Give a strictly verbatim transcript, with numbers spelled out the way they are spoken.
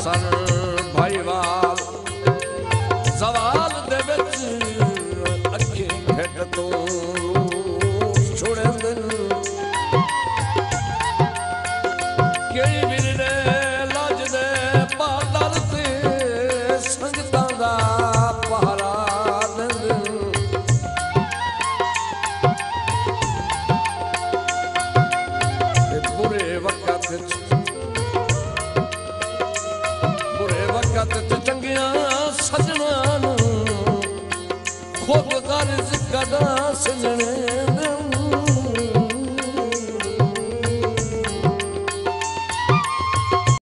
sir भाईवाल सवाल दे विच अखी भेट तो छुड़े दिन केई वीर ने लज दे पादर ते संगतां दा पहरा देंदे बुरे वक्त बुरे वक्त चंगिया सजना खुद गर्ज कदा सजने